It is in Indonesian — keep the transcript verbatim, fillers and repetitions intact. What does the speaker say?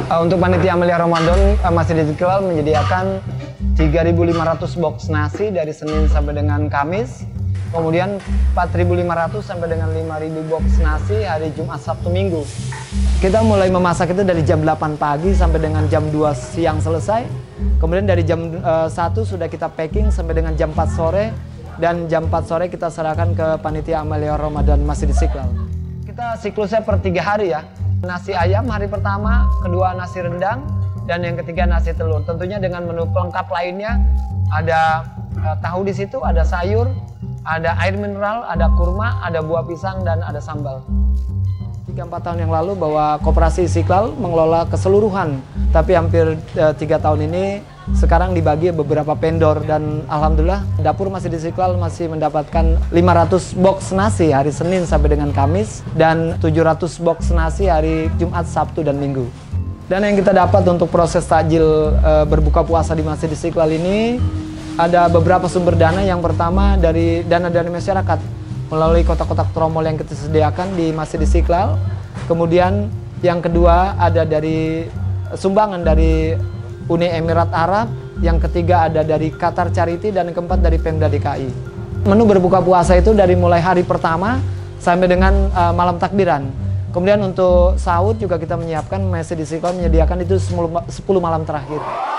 Uh, untuk panitia Amelia Ramadan, uh, Masjid Istiqlal menyediakan tiga ribu lima ratus box nasi dari Senin sampai dengan Kamis. Kemudian empat ribu lima ratus sampai dengan lima ribu box nasi hari Jumat, Sabtu, Minggu. Kita mulai memasak itu dari jam delapan pagi sampai dengan jam dua siang selesai. Kemudian dari jam uh, satu sudah kita packing sampai dengan jam empat sore. Dan jam empat sore kita serahkan ke panitia Amelia Ramadan Masjid Istiqlal. Kita siklusnya per tiga hari ya. Nasi ayam hari pertama, kedua nasi rendang, dan yang ketiga nasi telur. Tentunya dengan menu pelengkap lainnya, ada uh, tahu di situ, ada sayur, ada air mineral, ada kurma, ada buah pisang, dan ada sambal. tiga empat tahun yang lalu bahwa Koperasi Istiqlal mengelola keseluruhan, tapi hampir uh, tiga tahun ini sekarang dibagi beberapa vendor, dan alhamdulillah dapur Masjid Istiqlal masih mendapatkan lima ratus box nasi hari Senin sampai dengan Kamis dan tujuh ratus box nasi hari Jumat, Sabtu, dan Minggu. Dan yang kita dapat untuk proses takjil e, berbuka puasa di Masjid Istiqlal ini ada beberapa sumber dana. Yang pertama dari dana dari masyarakat melalui kotak-kotak tromol yang kita sediakan di Masjid Istiqlal. Kemudian yang kedua ada dari sumbangan dari Uni Emirat Arab, yang ketiga ada dari Qatar Charity, dan yang keempat dari Pemda D K I. Menu berbuka puasa itu dari mulai hari pertama sampai dengan uh, malam takbiran. Kemudian untuk sahur juga kita menyiapkan, Masjid Istiqlal menyediakan itu sepuluh malam terakhir.